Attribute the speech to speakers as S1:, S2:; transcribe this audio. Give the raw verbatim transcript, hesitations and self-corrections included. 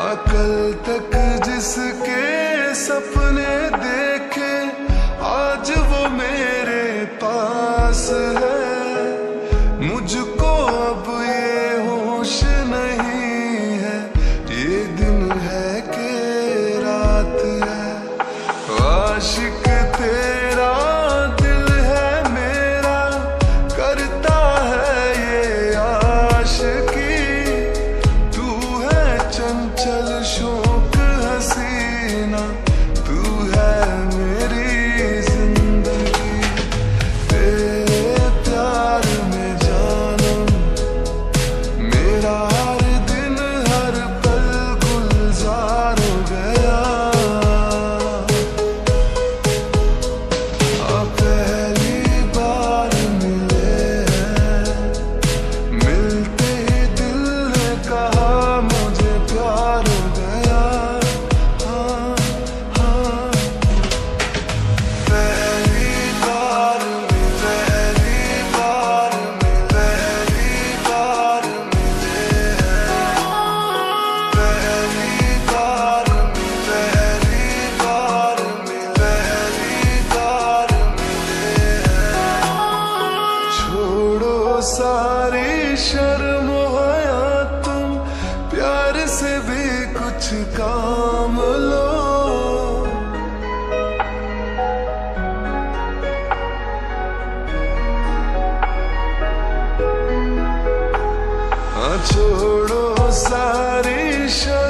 S1: कल तक जिसके सपने देखे आज वो मेरे पास है। मुझको अब ये होश नहीं है ये दिन है कि रात है। आशिक तेरा दिल है मेरा करता है ये आशिकी। तू है चंचल शौक हसीना तू है मेरी जिंदगी। तेरे प्यार में जानम मेरा हर दिन हर पल गुलजार हो गया। अब पहली बार मिले हैं मिलते ही दिल ने कहा मुझे प्यार हो गया। हाँ हाँ पहली बार में पहली बार में पहली बार मिले हैं। पहली बार में पहली बार में पहली बार मिले हैं। छोड़ो सारी शर्म हया तुम प्यार से भी कुछ काम लो। हाँ छोड़ो सारी शर्म